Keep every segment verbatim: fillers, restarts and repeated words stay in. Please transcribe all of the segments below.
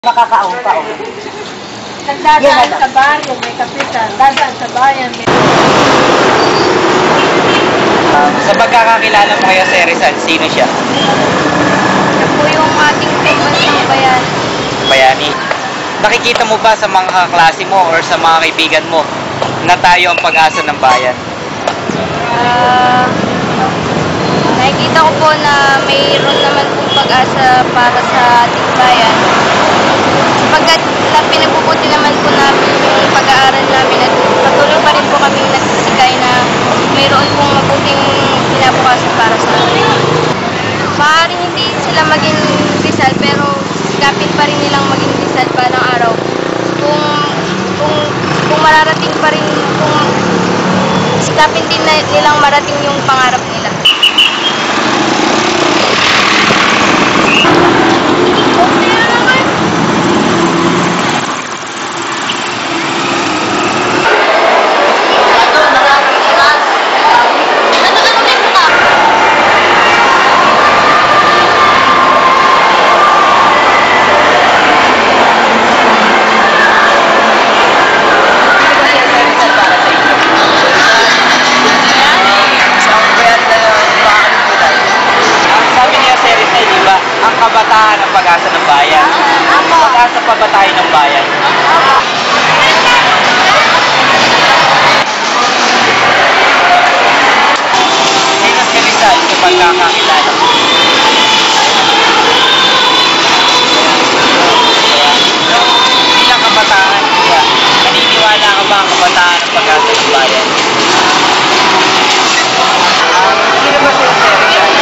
Nakakaong pa. Nagdadaan sa baryo, may kapitan. Dadaan sa bayan, may... Uh, sa pagkakakilala mo kaya si Rizal, sino siya? Siya po yung ating pagmansang bayan. Bayani. Nakikita mo ba sa mga kaklase mo or sa mga kaibigan mo na tayo ang pag-asa ng bayan? Uh, nakikita ko po na mayroon naman pong pag-asa para sa ating bayan. Sapagkat na pinagpuputi naman po namin yung pag-aaral namin at patuloy pa rin po kami nagsisikay na mayroon pong mabuting pinabukasan para sa amin. Maaaring hindi sila maging Rizal pero sikapin pa rin nilang maging Rizal balang araw. Kung, kung, kung mararating pa rin, kung sikapin din na, nilang marating yung pangarap nila. Kabataan ang pag-asa ng bayan. Pag-asa pa ba tayo ng bayan? Sino si Rizal sa pagkakakilala? Bilang kabataan, yeah. Naniniwala ka ba ang kabataan ng pag-asa ng bayan? Sino ba si Rizal?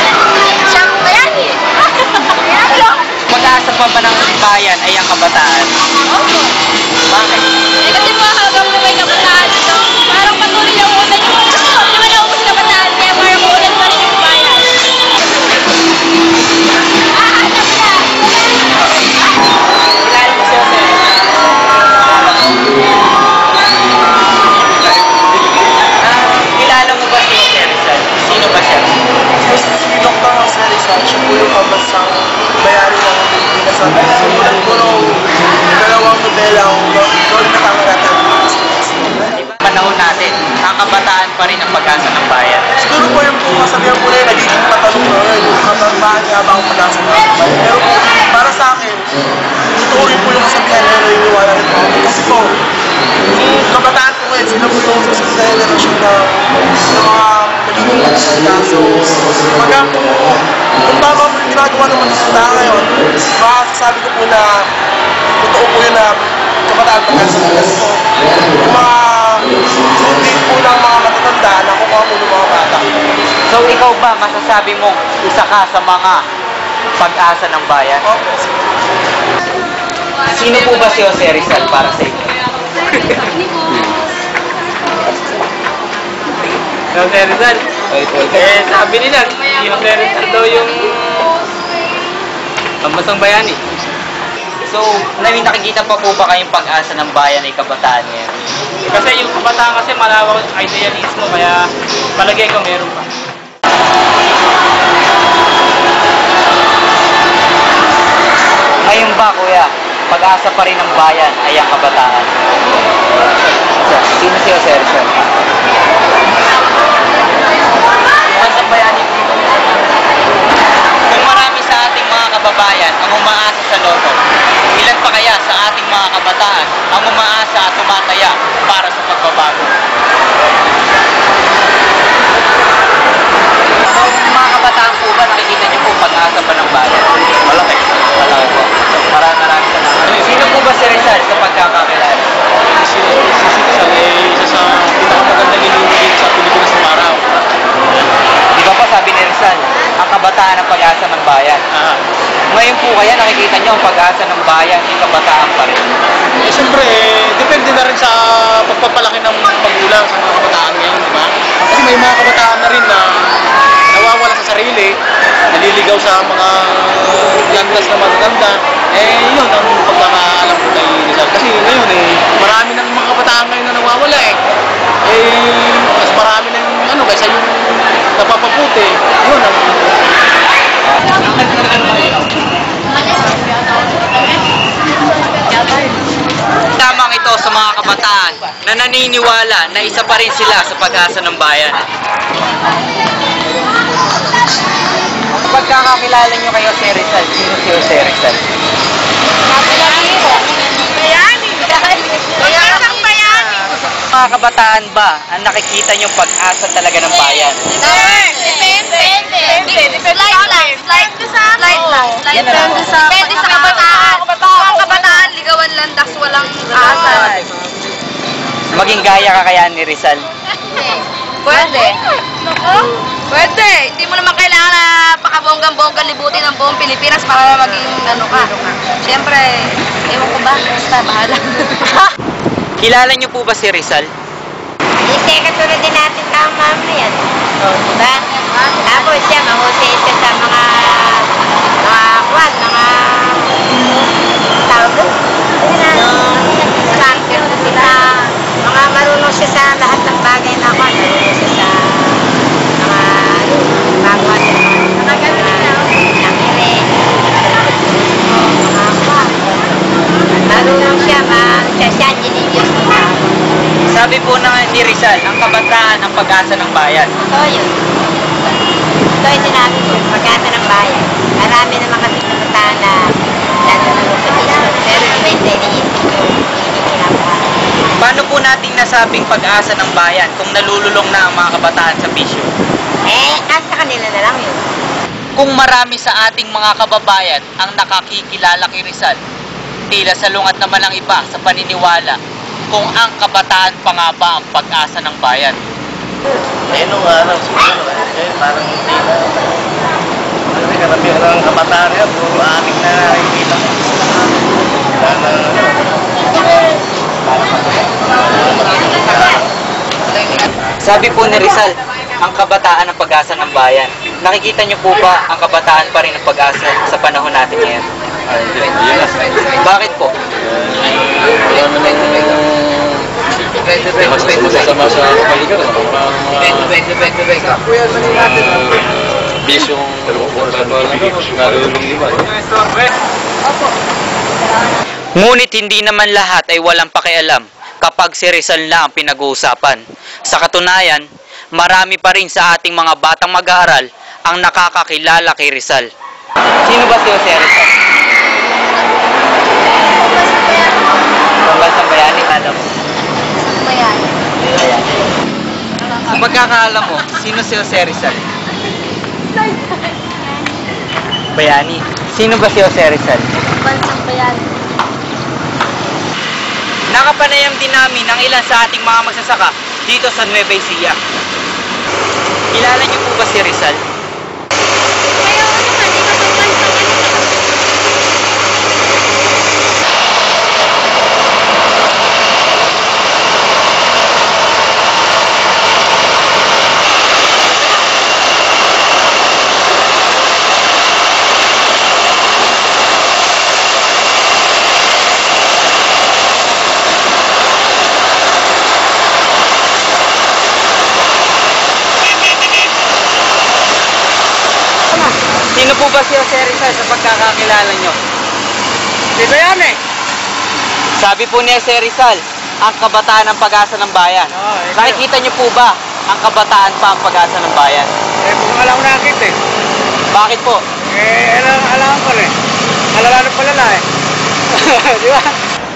Pag-asa pa ba ng bayan ay ang kabataan? Opo. Bakit? Eh kasi po hanggang may kabataan ito, parang patuloy lang ulan yung mundo. Di ba naubos kabataan kaya parang ulan pa rin yung bayan. Ah, ano ba? Kilala mo siya, sir? Ah, kilala mo ba si Jose Rizal? Sino ba siya? Si Doctor Jose Rizal, siya po yung pambansang bayani ng Pilipinas. At puro dalawang modela ang doon na kami natin. Panahon natin, ang kabataan pa rin ang pag-asa ng bayan. Siguro po yung po kasabihan po na yun, nagiging matalong na yun, yung katambahan niya ba ang pag-asa ng bayan. Pero po, para sa akin, totoo rin po yung kasabihan na yun, iniwala rin po. Kasi po, yung kabataan po ngayon, sila po yung susunod na generation na ng mga magiging magsalita. So, maga po, kung tama po yung ginagawa ng matatanda ngayon, masasabi ko po na totoo po yun na kabataan pag-asa ng bayan po. Yung mga sundin po ng mga matatanda, nakukuha po ng mga bata. So ikaw ba, masasabi mong isa ka sa mga pag-asa ng bayan? Okay. Sino po ba si Jose Rizal para sa inyo? Jose Rizal. Eh, sabi nila, si Jose Rizal daw yung pambansang bayani. So, may nakikita pa po ba kayong pag-asa ng bayan ay kabataan ngayon? Kasi yung kabataan kasi malawak ang idealismo, kaya palagay ko meron pa. Ngayon ba, kuya, pag-asa pa rin ng bayan ay ang kabataan? Sino si Jose Rizal? Pambansang bayani po. Kung marami sa ating mga kababayan ang umaasa sa loto, ilan pa kaya sa ating mga kabataan ang umaasa at tumataya para sa pagbabago? So, mga kabataan po ba, nakikita niyo po pag-asa pa ng bayan? Malaki. Malaki po. Maraming maraming salamat. Sino po ba si Rizal sa pagkakakilala? Si Rizal ay isa sa pinakamagandang iniinigit sa Pilipinas ng araw. Di ba po sabi ni Rizal, ang kabataan ang pag-asa ng bayan? Ah. Ngayon po kaya nakikita niyo ang pag-asa ng bayan ay kabataan pa rin? Eh, siyempre, eh, depende na rin sa pagpapalaki ng magulang sa mga kabataan ngayon, di ba? Kasi may mga kabataan na rin na nawawala sa sarili, naliligaw sa mga landas na magaganda. Eh, yun ang pagkakaalam ko kay Rizal. Kasi ngayon, eh, marami ng mga kabataan ngayon na nawawala eh. Eh, mas marami na yung ano, kaysa yung napapaputi. Yun ang... sa mga kabataan na naniniwala na isa pa rin sila sa pag-asa ng bayan. Sa pagkakakilala nyo kayo si Rizal, sino si Jose Rizal? Bayani! Bayani! Bayani! Mga kabataan ba ang nakikita nyo pag-asa talaga ng bayan? Depende. Depende. Slide lang. Slide sa Slide lang. Slide lang. Depende sa kabataan. Kung ang kabataan, ligawan lang, das walang asa. Maging gaya ka kaya ni Rizal? Pwede. Pwede. Hindi mo naman kailangan na pakabonggang-bonggang libutin ng buong Pilipinas para maging ano ka. Siyempre, ewan ko ba, basta bahala. Kilala nyo po ba si Rizal? Hindi, katulad din natin tao mama yan. O, diba? Tapos siya, mahusay siya sa mga mga kwan, mga tawag doon? Ranker na sila. Mga marunong siya sa lahat ng bagay na kwan. Marunong siya sa mga magawa siya mga nakire. Mga kwan. Marunong siya, siya siya, genius mo na. Sabi po na ni Rizal, ang kabataan ang pag-asa ng bayan. Ito yun. Ito yung sinabi ko, pag-asa ng bayan. Marami naman kasi kabataan na nalulong sa bisyo. Pero iba yung iniisip ko, hindi ko naman. Paano po nating nasabing pag-asa ng bayan kung nalululong na ang mga kabataan sa bisyo? Eh, nasa kanila na lang yun. Kung marami sa ating mga kababayan ang nakakikilala kay Rizal, tila salungat naman ang iba sa paniniwala kung ang kabataan pa nga ba ang pag-asa ng bayan. Eh, nung araw, siguro, eh, parang hindi na. Kasi karamihan ng kabataan yan, puro ating na nakikita. Wala na, Sabi po ni Rizal, ang kabataan ang pag-asa ng bayan. Nakikita niyo po ba ang kabataan pa rin ang pag-asa sa panahon natin ngayon? Bakit po? Mas masasama sa kapaligiran. Bisyong narulong. Ngunit hindi naman lahat ay walang pakialam kapag si Rizal na ang pinag-uusapan. Sa katunayan, marami pa rin sa ating mga batang mag-aaral ang nakakakilala kay Rizal. Sino ba si Jose Rizal? Pambansang bayani, alam mo. Bayani. Sa pagkakaalam mo, sino si Jose Rizal? Bayani. Sino ba si Jose Rizal? Bansang bayani. Nakapanayam din namin ang ilan sa ating mga magsasaka dito sa Nueva Ecija. Kilala niyo po ba si Rizal? Kaya ano naman, ikaw ba bansang ano? Sino po ba si Jose Rizal sa pagkakakilala nyo? Si Bayani. Sabi po ni Jose Rizal, ang kabataan ang pag-asa ng bayan. Oo, eh, Nakikita niyo po ba ang kabataan pa ang pag-asa ng bayan? Eh, kung alam ko nakit eh. Bakit po? Eh, alam, alam ko rin. Malala na pala na eh. Di ba?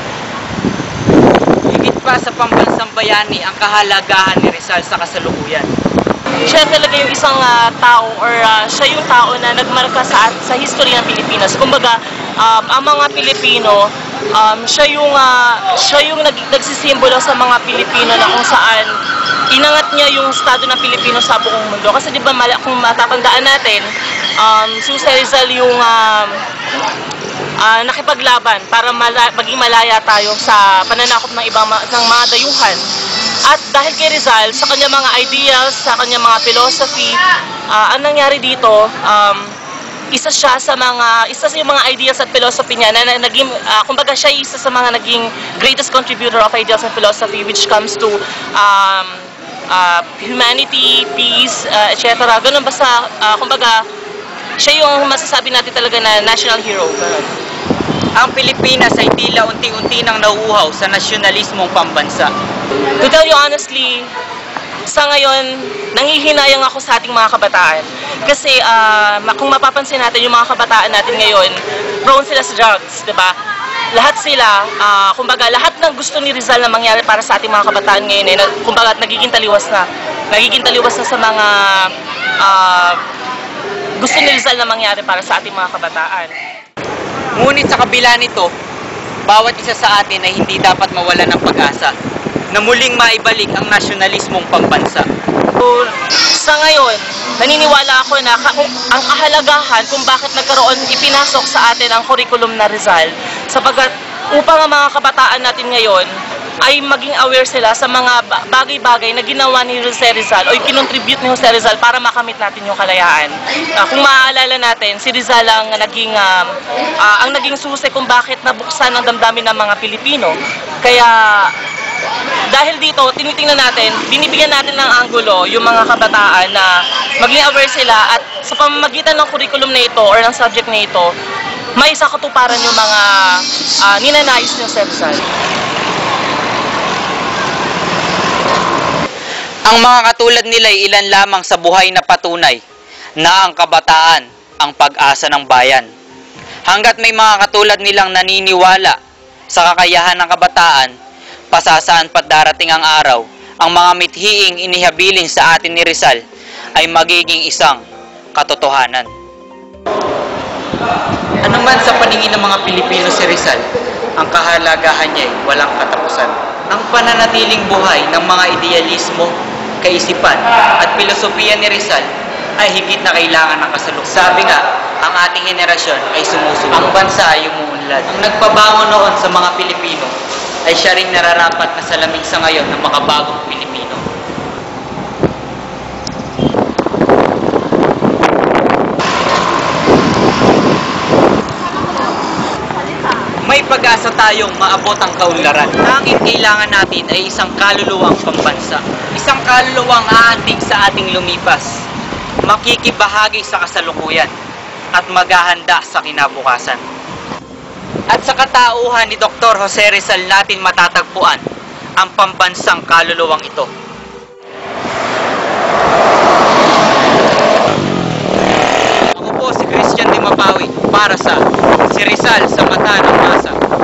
Higit pa sa pambansang bayani ang kahalagahan ni Rizal sa kasalukuyan. Siya talaga yung isang ah, tao or ah, siya yung tao na nagmarka sa sa history ng Pilipinas. Kumbaga, um, ang mga Pilipino, um, siya yung ah, siya yung nag, nagsisimbolo sa mga Pilipino na kung saan inangat niya yung estado ng Pilipino sa buong mundo. Kasi di ba mala, kung matatandaan natin, um, si Jose Rizal yung um, uh, nakipaglaban para mala, maging malaya tayo sa pananakop ng ibang ma- ng mga dayuhan. At dahil kay Rizal, sa kanya mga ideals, sa kanya mga philosophy, uh, ang nangyari dito, um, isa siya sa mga, isa sa yung mga ideals at philosophy niya na, na naging, uh, kumbaga siya isa sa mga naging greatest contributor of ideals and philosophy which comes to um, uh, humanity, peace, uh, et cetera. Ganun basta, uh, kumbaga, siya yung masasabi natin talaga na national hero. Ganun. Ang Pilipinas ay tila unti-unti nang nauuhaw sa nasyonalismong pambansa. To tell you honestly, sa ngayon, nangihinayang ako sa ating mga kabataan. Kasi ah, ma- kung mapapansin natin, yung mga kabataan natin ngayon, prone sila sa drugs, di ba? Lahat sila, ah, kumbaga, lahat ng gusto ni Rizal na mangyari para sa ating mga kabataan ngayon, eh, na- kumbaga, nagiging taliwas na. Nagiging taliwas na sa mga ah, gusto ni Rizal na mangyari para sa ating mga kabataan. Ngunit sa kabila nito, bawat isa sa atin ay hindi dapat mawala ng pag-asa na muling maibalik ang nasyonalismong pambansa. So, sa ngayon, naniniwala ako na ka- kung- ang kahalagahan kung bakit nagkaroon, ipinasok sa atin ang curriculum na Rizal, sapagkat upang ang mga kabataan natin ngayon ay maging aware sila sa mga ba- bagay-bagay na ginawa ni Jose Rizal o kinontribute ni Jose Rizal para makamit natin yung kalayaan. Ah, kung maaalala natin, si Rizal ang naging, um, ah, ang naging susi kung bakit nabuksan ang damdamin ng mga Pilipino. Kaya dahil dito, tinitingnan natin, binibigyan natin ng anggulo yung mga kabataan na maging aware sila at sa pamamagitan ng curriculum na ito or ng subject na ito, may isa katuparan yung mga ah, ninanais ni Jose Rizal. Ang mga katulad nila ay ilan lamang sa buhay na patunay na ang kabataan ang pag-asa ng bayan. Hanggat may mga katulad nilang naniniwala sa kakayahan ng kabataan, pasasaan pat darating ang araw, ang mga mithiing inihabilin sa atin ni Rizal ay magiging isang katotohanan. Ano man sa paningin ng mga Pilipino si Rizal, ang kahalagahan niya ay walang katapusan. Ang pananatiling buhay ng mga idealismo, kaisipan at filosofiya ni Rizal ay higit na kailangan ng kasalukyan. Sabi nga, ang ating henerasyon ay sumusunod. Ang bansa ay umuunlad. Ang nagpabango noon sa mga Pilipino ay siya ring nararapat na salamin sa ngayon ng makabagong Pilipino. May pag-asa tayong maabot ang kaunlaran. Tanging kailangan natin ay isang kaluluwang pambansa. Isang kaluluwang aantig sa ating lumipas, makikibahagi sa kasalukuyan, at maghahanda sa kinabukasan. At sa katauhan ni Doktor Jose Rizal natin matatagpuan ang pambansang kaluluwang ito. Ako po si Christian Di Mapawi para sa Si Rizal sa Mata ng Masa.